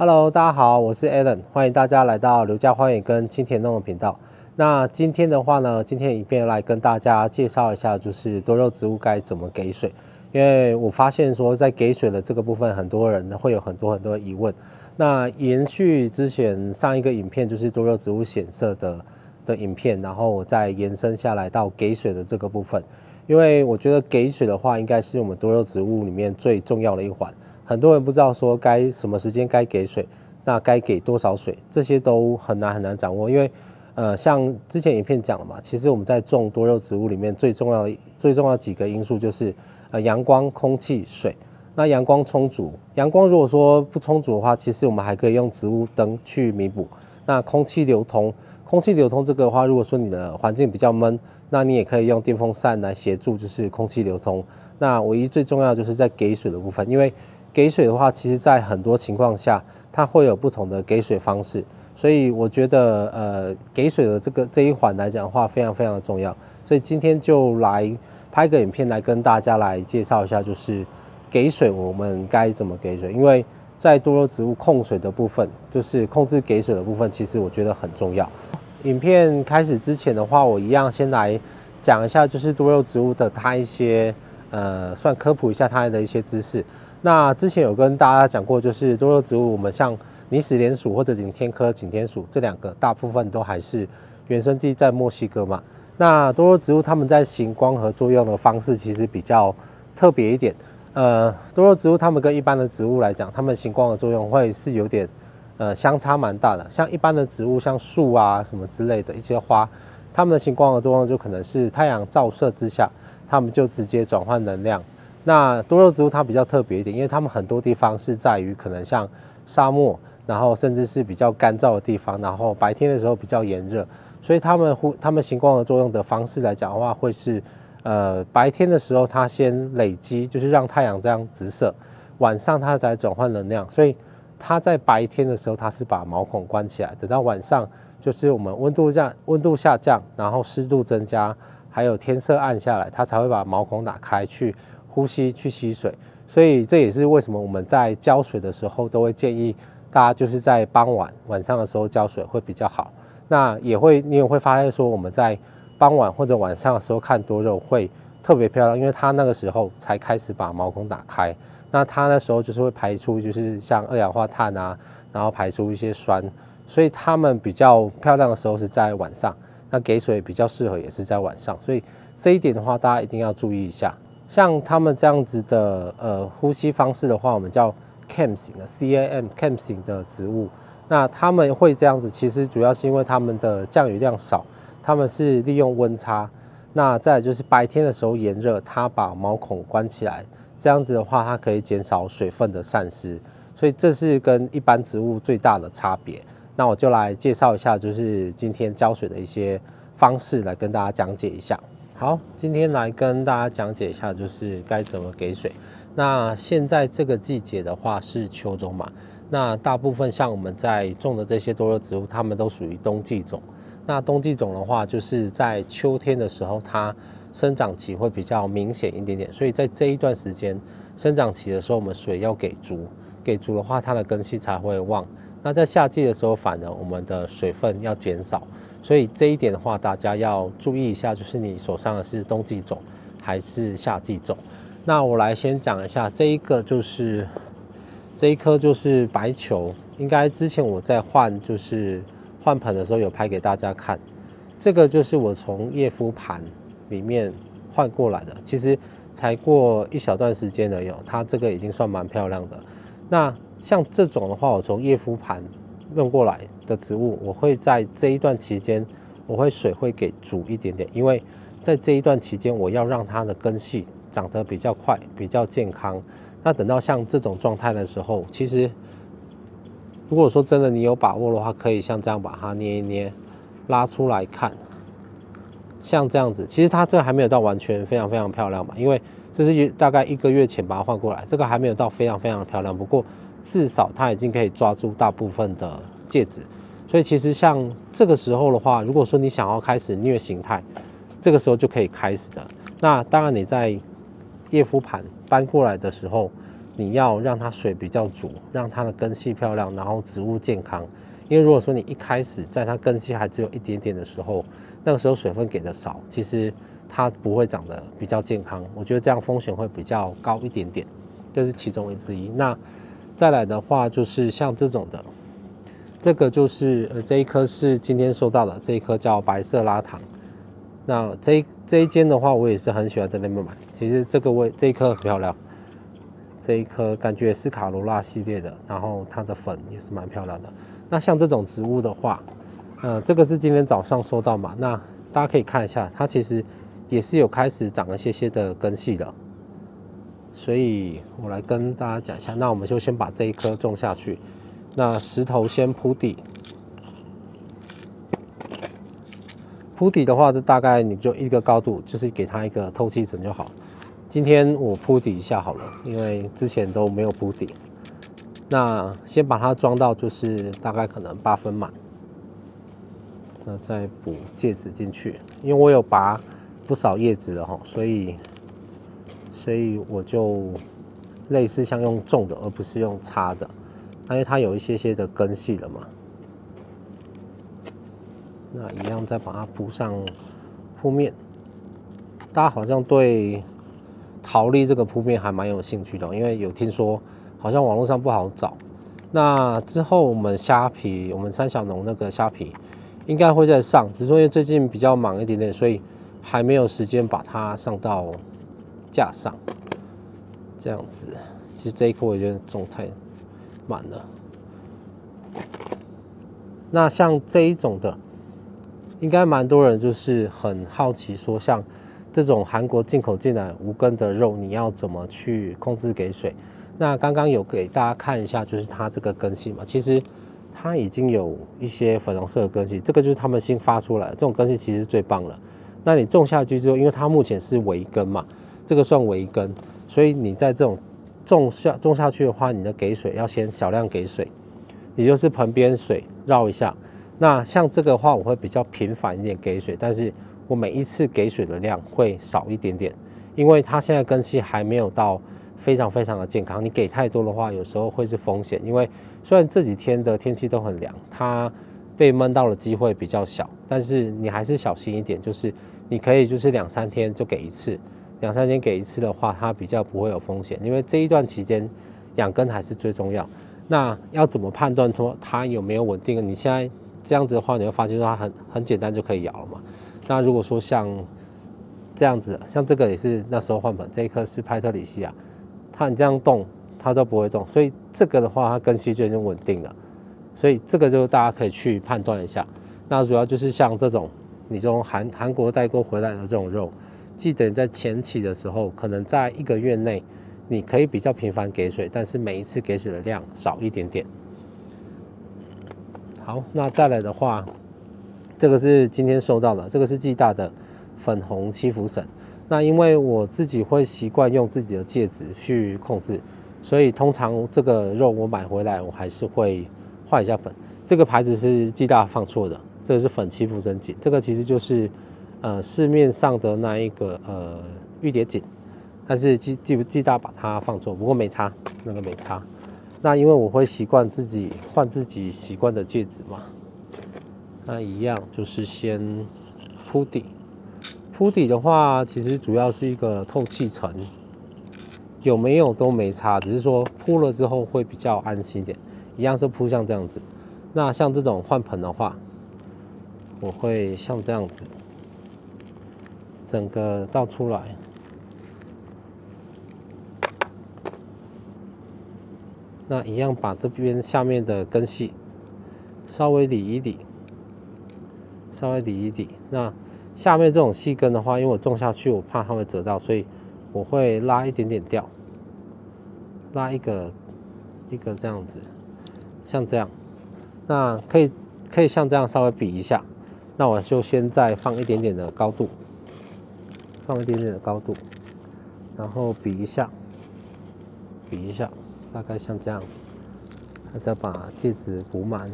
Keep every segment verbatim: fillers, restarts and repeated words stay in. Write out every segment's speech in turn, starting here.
Hello， 大家好，我是 Alan， 欢迎大家来到刘家花园跟青田农的频道。那今天的话呢，今天影片来跟大家介绍一下，就是多肉植物该怎么给水。因为我发现说，在给水的这个部分，很多人会有很多很多的疑问。那延续之前上一个影片，就是多肉植物显色的的影片，然后我再延伸下来到给水的这个部分。因为我觉得给水的话，应该是我们多肉植物里面最重要的一环。很多人不知道说该什么时间该给水，那该给多少水，这些都很难很难掌握。因为，呃，像之前影片讲了嘛，其实我们在种多肉植物里面最重要的最重要的几个因素就是，呃，阳光、空气、水。那阳光充足，阳光如果说不充足的话，其实我们还可以用植物灯去弥补。那空气流通，空气流通这个的话，如果说你的环境比较闷，那你也可以用电风扇来协助，就是空气流通。那唯一最重要的就是在给水的部分，因为给水的话，其实在很多情况下，它会有不同的给水方式，所以我觉得，呃，给水的这个这一环来讲的话，非常非常的重要。所以今天就来拍个影片来跟大家来介绍一下，就是给水我们该怎么给水。因为在多肉植物控水的部分，就是控制给水的部分，其实我觉得很重要。影片开始之前的话，我一样先来讲一下，就是多肉植物的它一些，呃，算科普一下它的一些知识。那之前有跟大家讲过，就是多肉植物，我们像拟死莲属或者景天科景天属这两个，大部分都还是原生地在墨西哥嘛。那多肉植物它们在行光合作用的方式其实比较特别一点。呃，多肉植物它们跟一般的植物来讲，它们行光合作用会是有点呃相差蛮大的。像一般的植物，像树啊什么之类的一些花，它们的行光合作用就可能是太阳照射之下，它们就直接转换能量。那多肉植物它比较特别一点，因为它们很多地方是在于可能像沙漠，然后甚至是比较干燥的地方，然后白天的时候比较炎热，所以它们呼它们行光合作用的方式来讲的话，会是呃白天的时候它先累积，就是让太阳这样直射，晚上它才转换能量，所以它在白天的时候它是把毛孔关起来，等到晚上就是我们温度降温度下降，然后湿度增加，还有天色暗下来，它才会把毛孔打开去呼吸去吸水，所以这也是为什么我们在浇水的时候都会建议大家就是在傍晚晚上的时候浇水会比较好。那也会你也会发现说我们在傍晚或者晚上的时候看多肉会特别漂亮，因为它那个时候才开始把毛孔打开，那它那时候就是会排出就是像二氧化碳啊，然后排出一些酸，所以它们比较漂亮的时候是在晚上，那给水比较适合也是在晚上，所以这一点的话大家一定要注意一下。像他们这样子的呃呼吸方式的话，我们叫 C A M 型的 C A M C A M 型的植物。那他们会这样子，其实主要是因为他们的降雨量少，他们是利用温差。那再来就是白天的时候炎热，它把毛孔关起来，这样子的话，它可以减少水分的散失。所以这是跟一般植物最大的差别。那我就来介绍一下，就是今天浇水的一些方式，来跟大家讲解一下。好，今天来跟大家讲解一下，就是该怎么给水。那现在这个季节的话是秋冬嘛，那大部分像我们在种的这些多肉植物，它们都属于冬季种。那冬季种的话，就是在秋天的时候，它生长期会比较明显一点点，所以在这一段时间生长期的时候，我们水要给足，给足的话，它的根系才会旺。那在夏季的时候，反而我们的水分要减少。所以这一点的话，大家要注意一下，就是你手上的是冬季种还是夏季种。那我来先讲一下，这一个就是这一颗就是白球，应该之前我在换就是换盆的时候有拍给大家看。这个就是我从叶夫盘里面换过来的，其实才过一小段时间而已，它这个已经算蛮漂亮的。那像这种的话，我从叶夫盘用过来的植物，我会在这一段期间，我会水会给足一点点，因为在这一段期间，我要让它的根系长得比较快，比较健康。那等到像这种状态的时候，其实如果说真的你有把握的话，可以像这样把它捏一捏，拉出来看，像这样子。其实它这个还没有到完全非常非常漂亮嘛，因为这是大概一个月前把它换过来，这个还没有到非常非常的漂亮，不过至少它已经可以抓住大部分的介质。所以其实像这个时候的话，如果说你想要开始虐形态，这个时候就可以开始的。那当然你在叶夫盘搬过来的时候， 你要让它水比较足，让它的根系漂亮，然后植物健康。因为如果说你一开始在它根系还只有一点点的时候，那个时候水分给的少，其实它不会长得比较健康。我觉得这样风险会比较高一点点，这是其中之一。那再来的话就是像这种的，这个就是呃这一颗是今天收到的，这一颗叫白色拉糖。那这一这一间的话，我也是很喜欢在那边买。其实这个位这一颗很漂亮，这一颗感觉也是卡罗拉系列的，然后它的粉也是蛮漂亮的。那像这种植物的话，呃，这个是今天早上收到嘛，那大家可以看一下，它其实也是有开始长一些些的根系的。所以我来跟大家讲一下，那我们就先把这一颗种下去。那石头先铺底，铺底的话，这大概你就一个高度，就是给它一个透气层就好。今天我铺底一下好了，因为之前都没有铺底。那先把它装到就是大概可能八分满，那再补芥子进去，因为我有拔不少叶子了哈，所以所以我就类似像用种的，而不是用插的，因为它有一些些的根系了嘛。那一样再把它铺上铺面，大家好像对桃栗这个铺面还蛮有兴趣的，因为有听说好像网络上不好找。那之后我们虾皮，我们三小农那个虾皮应该会再上，只是说因为最近比较忙一点点，所以还没有时间把它上到架上。这样子，其实这一颗我觉得种太满了。那像这一种的，应该蛮多人就是很好奇说，像这种韩国进口进来无根的肉，你要怎么去控制给水？那刚刚有给大家看一下，就是它这个根系嘛，其实它已经有一些粉红色的根系，这个就是他们新发出来的，这种根系其实最棒了。那你种下去之后，因为它目前是微根嘛，这个算微根，所以你在这种种下种下去的话，你的给水要先小量给水，也就是盆边水绕一下。那像这个的话，我会比较频繁一点给水，但是我每一次给水的量会少一点点，因为它现在根系还没有到非常非常的健康，你给太多的话，有时候会是风险。因为虽然这几天的天气都很凉，它被闷到的机会比较小，但是你还是小心一点，就是你可以就是两三天就给一次，两三天给一次的话，它比较不会有风险。因为这一段期间养根还是最重要。那要怎么判断说它有没有稳定？你现在这样子的话，你会发现说它很很简单就可以摇了嘛。那如果说像这样子，像这个也是那时候换盆，这一颗是派特里西亚，它你这样动它都不会动，所以这个的话它根系就已经稳定了，所以这个就大家可以去判断一下。那主要就是像这种你从韩韩国代购回来的这种肉，记得你在前期的时候，可能在一个月内，你可以比较频繁给水，但是每一次给水的量少一点点。好，那再来的话，这个是今天收到的，这个是暨大的粉红七福神。那因为我自己会习惯用自己的介质去控制，所以通常这个肉我买回来，我还是会换一下粉。这个牌子是暨大放错的，这个是粉七福神锦，这个其实就是呃市面上的那一个呃玉蝶锦，但是暨暨暨大把它放错，不过没差，那个没差。那因为我会习惯自己换自己习惯的介质嘛，那一样就是先铺底。铺底的话，其实主要是一个透气层，有没有都没差，只是说铺了之后会比较安心一点。一样是铺像这样子。那像这种换盆的话，我会像这样子，整个倒出来。那一样把这边下面的根系稍微理一理，稍微理一理。那下面这种细根的话，因为我种下去，我怕它会折到，所以我会拉一点点掉，拉一个一个这样子，像这样。那可以可以像这样稍微比一下。那我就先再放一点点的高度，放一点点的高度，然后比一下，比一下。大概像这样，再把介质补满。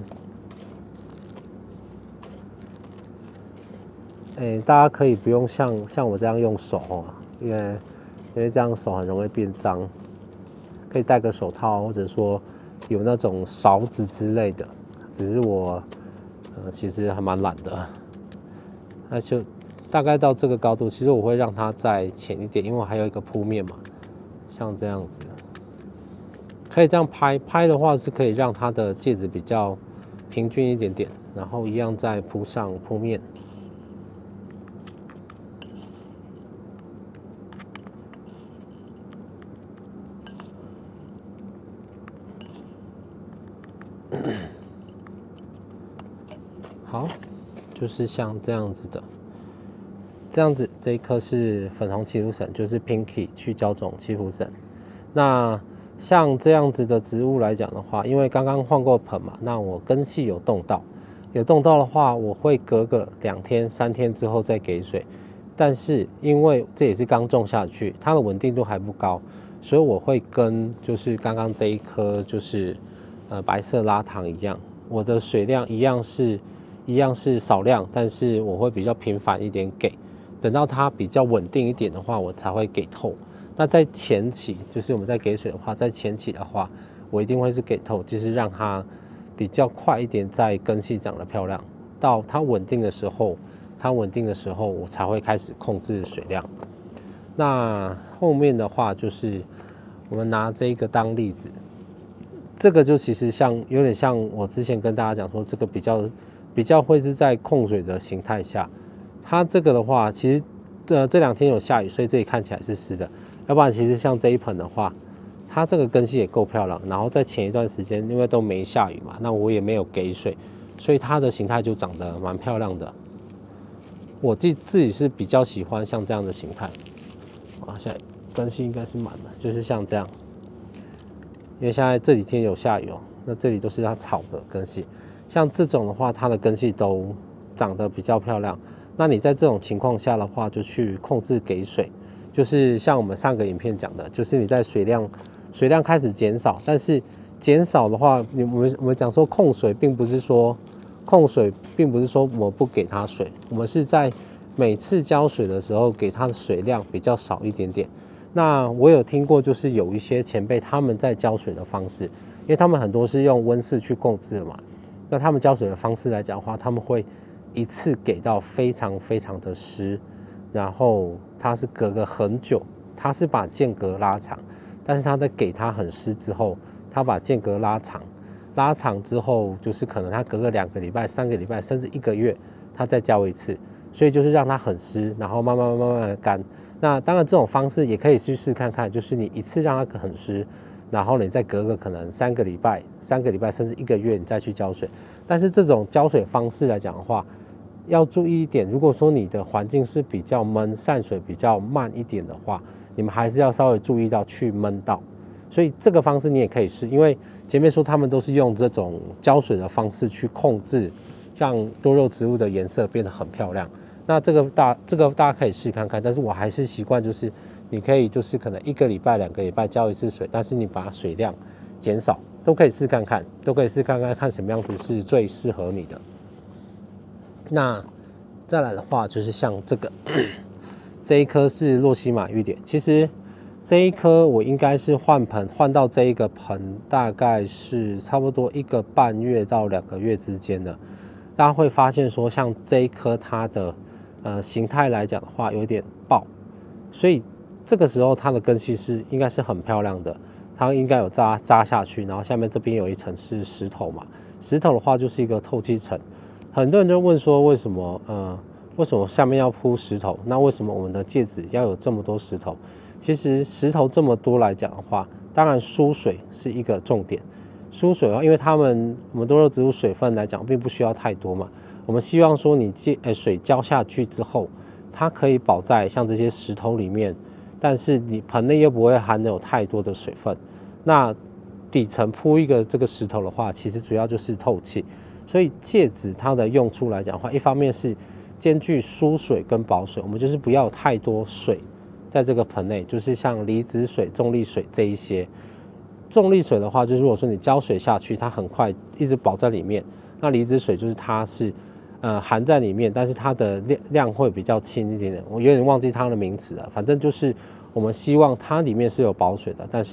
哎，大家可以不用像像我这样用手哦，因为因为这样手很容易变脏。 可以戴个手套，或者说有那种勺子之类的。只是我呃其实还蛮懒的，那就大概到这个高度，其实我会让它再浅一点，因为我还有一个铺面嘛，像这样子，可以这样拍拍的话是可以让它的戒指比较平均一点点，然后一样再铺上铺面。好，就是像这样子的，这样子这一颗是粉红祈福神，就是 Pinky 去胶种祈福神。那像这样子的植物来讲的话，因为刚刚换过盆嘛，那我根系有动到，有动到的话，我会隔个两天、三天之后再给水。但是因为这也是刚种下去，它的稳定度还不高，所以我会跟就是刚刚这一颗就是呃白色拉糖一样，我的水量一样是。一样是少量，但是我会比较频繁一点给，等到它比较稳定一点的话，我才会给透。那在前期，就是我们在给水的话，在前期的话，我一定会是给透，就是让它比较快一点，在根系长得漂亮。到它稳定的时候，它稳定的时候，我才会开始控制水量。那后面的话就是我们拿这个当例子，这个就其实像有点像我之前跟大家讲说，这个比较。比较会是在控水的形态下，它这个的话，其实呃这两天有下雨，所以这里看起来是湿的。要不然其实像这一盆的话，它这个根系也够漂亮。然后在前一段时间，因为都没下雨嘛，那我也没有给水，所以它的形态就长得蛮漂亮的。我自自己是比较喜欢像这样的形态。啊，现在根系应该是满的，就是像这样。因为现在这几天有下雨哦，那这里都是它草的根系。像这种的话，它的根系都长得比较漂亮。那你在这种情况下的话，就去控制给水，就是像我们上个影片讲的，就是你在水量水量开始减少，但是减少的话，我们我们讲说控水，并不是说控水，并不是说我们不给它水，我们是在每次浇水的时候给它的水量比较少一点点。那我有听过，就是有一些前辈他们在浇水的方式，因为他们很多是用温室去控制的嘛。那他们浇水的方式来讲的话，他们会一次给到非常非常的湿，然后它是隔个很久，它是把间隔拉长，但是它在给它很湿之后，它把间隔拉长，拉长之后就是可能它隔个两个礼拜、三个礼拜，甚至一个月，它再浇一次，所以就是让它很湿，然后慢慢慢慢的干。那当然这种方式也可以去试看看，就是你一次让它很湿。然后你再隔个可能三个礼拜、三个礼拜甚至一个月，你再去浇水。但是这种浇水方式来讲的话，要注意一点，如果说你的环境是比较闷、散水比较慢一点的话，你们还是要稍微注意到去闷到。所以这个方式你也可以试，因为前面说他们都是用这种浇水的方式去控制，让多肉植物的颜色变得很漂亮。那这个大这个大家可以试看看，但是我还是习惯就是。你可以就是可能一个礼拜、两个礼拜浇一次水，但是你把水量减少，都可以试看看，都可以试看看看什么样子是最适合你的。那再来的话，就是像这个这一颗是洛西马玉蝶，其实这一颗我应该是换盆换到这一个盆，大概是差不多一个半月到两个月之间的。大家会发现说，像这一颗它的呃形态来讲的话，有点爆，所以。这个时候它的根系是应该是很漂亮的，它应该有扎扎下去，然后下面这边有一层是石头嘛，石头的话就是一个透气层。很多人就问说，为什么呃为什么下面要铺石头？那为什么我们的戒指要有这么多石头？其实石头这么多来讲的话，当然疏水是一个重点。疏水啊，因为它们我们多肉植物水分来讲并不需要太多嘛，我们希望说你戒呃水浇下去之后，它可以保在像这些石头里面。但是你盆内又不会含有太多的水分，那底层铺一个这个石头的话，其实主要就是透气。所以戒指它的用处来讲的话，一方面是兼具疏水跟保水，我们就是不要有太多水在这个盆内，就是像离子水、重力水这一些。重力水的话，就是如果说你浇水下去，它很快一直保在里面。那离子水就是它是呃含在里面，但是它的量量会比较轻一点点。我有点忘记它的名词了，反正就是我们希望它里面是有保水的，但是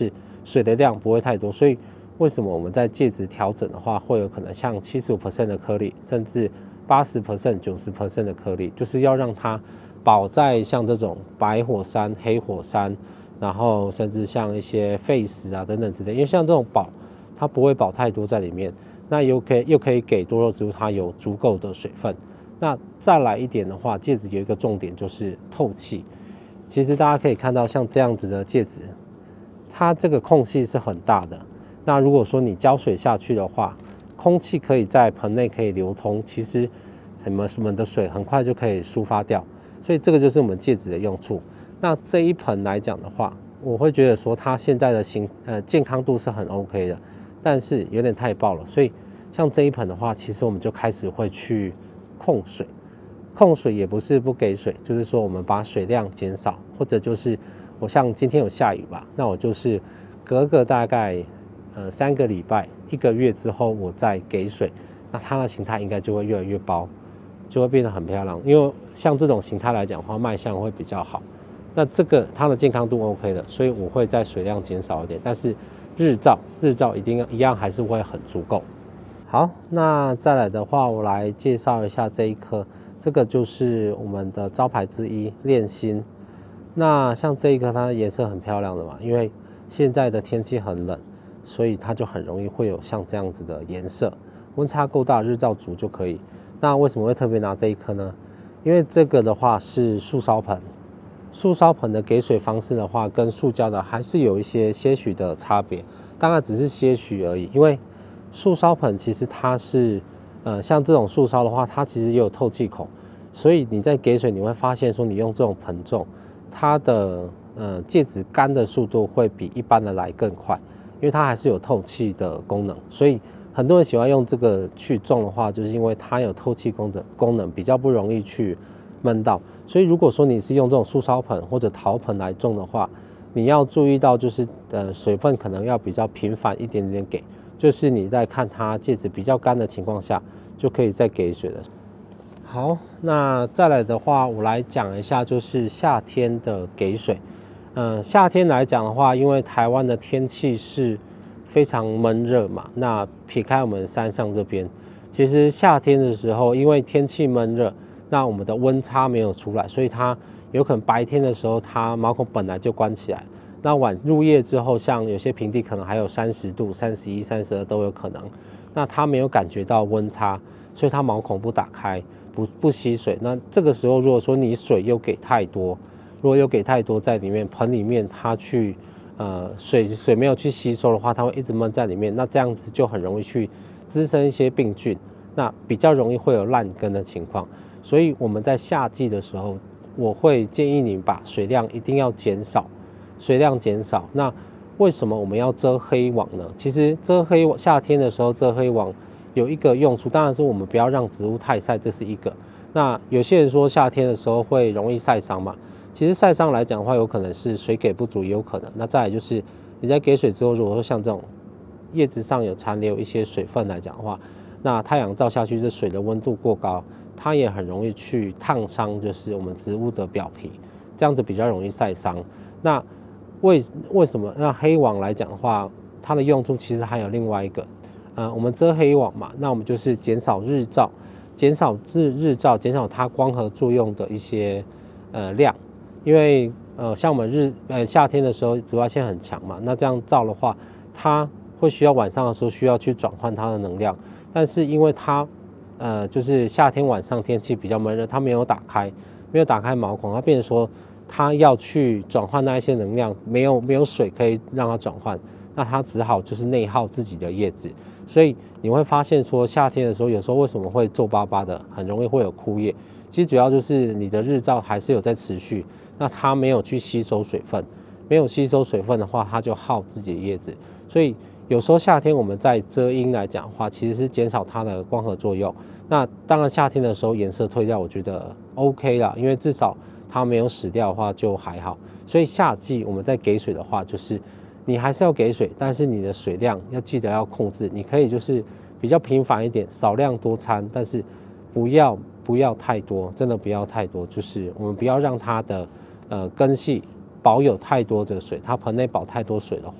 水的量不会太多，所以为什么我们在介质调整的话，会有可能像 百分之七十五 的颗粒，甚至 百分之八十、九十 的颗粒，就是要让它保在像这种白火山、黑火山，然后甚至像一些沸石啊等等之类，因为像这种保，它不会保太多在里面，那又可以又可以给多肉植物它有足够的水分。那再来一点的话，介质有一个重点就是透气。其实大家可以看到，像这样子的介质，它这个空隙是很大的。那如果说你浇水下去的话，空气可以在盆内可以流通，其实什么什么的水很快就可以抒发掉。所以这个就是我们介质的用处。那这一盆来讲的话，我会觉得说它现在的形呃健康度是很 OK 的，但是有点太爆了。所以像这一盆的话，其实我们就开始会去控水，控水也不是不给水，就是说我们把水量减少，或者就是我像今天有下雨吧，那我就是隔个大概呃三个礼拜、一个月之后，我再给水，那它的形态应该就会越来越包，就会变得很漂亮。因为像这种形态来讲的话，卖相会比较好。那这个它的健康度 OK 的，所以我会在水量减少一点，但是日照日照一定要一样还是会很足够。好，那再来的话，我来介绍一下这一颗，这个就是我们的招牌之一恋心。那像这一颗，它的颜色很漂亮的嘛，因为现在的天气很冷，所以它就很容易会有像这样子的颜色。温差够大，日照足就可以。那为什么会特别拿这一颗呢？因为这个的话是塑烧盆，塑烧盆的给水方式的话，跟塑胶的还是有一些些许的差别，当然只是些许而已。因为塑烧盆其实它是，呃，像这种塑烧的话，它其实也有透气孔，所以你在给水，你会发现说，你用这种盆种，它的呃介质干的速度会比一般的来更快，因为它还是有透气的功能，所以很多人喜欢用这个去种的话，就是因为它有透气功能，功能比较不容易去闷到。所以如果说你是用这种塑烧盆或者陶盆来种的话，你要注意到就是呃水分可能要比较频繁一点点给，就是你在看它介质比较干的情况下，就可以再给水了。好，那再来的话，我来讲一下就是夏天的给水。嗯、呃，夏天来讲的话，因为台湾的天气是非常闷热嘛，那撇开我们山上这边，其实夏天的时候，因为天气闷热，那我们的温差没有出来，所以它有可能白天的时候，它毛孔本来就关起来。那晚入夜之后，像有些平地可能还有三十度、三十一、三十二都有可能。那它没有感觉到温差，所以它毛孔不打开，不不吸水。那这个时候，如果说你水又给太多，如果又给太多在里面盆里面，它去呃水水没有去吸收的话，它会一直闷在里面。那这样子就很容易去滋生一些病菌，那比较容易会有烂根的情况。所以我们在夏季的时候，我会建议你把水量一定要减少，水量减少。那为什么我们要遮黑网呢？其实遮黑网，夏天的时候遮黑网有一个用处，当然是我们不要让植物太晒，这是一个。那有些人说夏天的时候会容易晒伤嘛，其实晒伤来讲的话，有可能是水给不足，也有可能。那再来就是你在给水之后，如果说像这种叶子上有残留一些水分来讲的话，那太阳照下去，这水的温度过高，它也很容易去烫伤，就是我们植物的表皮，这样子比较容易晒伤。那为为什么？那黑网来讲的话，它的用处其实还有另外一个，呃，我们遮黑网嘛，那我们就是减少日照，减少日日照，减少它光合作用的一些呃量，因为呃像我们日呃夏天的时候紫外线很强嘛，那这样照的话，它会需要晚上的时候需要去转换它的能量，但是因为它呃，就是夏天晚上天气比较闷热，它没有打开，没有打开毛孔，它变成说它要去转换那一些能量，没有没有水可以让它转换，那它只好就是内耗自己的叶子，所以你会发现说夏天的时候，有时候为什么会皱巴巴的，很容易会有枯叶，其实主要就是你的日照还是有在持续，那它没有去吸收水分，没有吸收水分的话，它就耗自己的叶子，所以有时候夏天我们在遮阴来讲的话，其实是减少它的光合作用。那当然夏天的时候颜色退掉，我觉得 OK 啦，因为至少它没有死掉的话就还好。所以夏季我们在给水的话，就是你还是要给水，但是你的水量要记得要控制。你可以就是比较频繁一点，少量多餐，但是不要不要太多，真的不要太多。就是我们不要让它的呃根系保有太多的水，它盆内保太多水的话，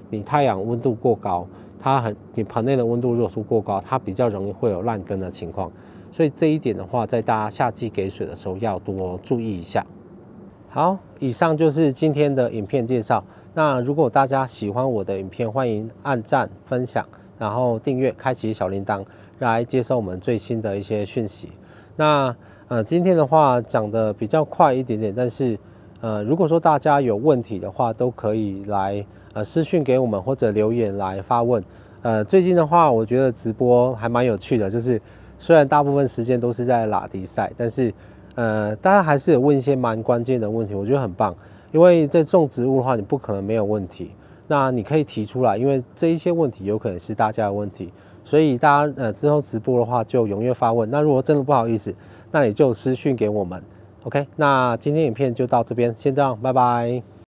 你太阳温度过高，它很你盆内的温度热数过高，它比较容易会有烂根的情况。所以这一点的话，在大家夏季给水的时候要多注意一下。好，以上就是今天的影片介绍。那如果大家喜欢我的影片，欢迎按赞、分享，然后订阅、开启小铃铛，来接收我们最新的一些讯息。那呃，今天的话讲的比较快一点点，但是呃，如果说大家有问题的话，都可以来呃私讯给我们或者留言来发问。呃，最近的话，我觉得直播还蛮有趣的，就是虽然大部分时间都是在拉迪赛，但是呃，大家还是有问一些蛮关键的问题，我觉得很棒。因为在种植物的话，你不可能没有问题，那你可以提出来，因为这一些问题有可能是大家的问题，所以大家呃之后直播的话就踊跃发问。那如果真的不好意思，那你就私讯给我们 ，OK？ 那今天影片就到这边，先这样，拜拜。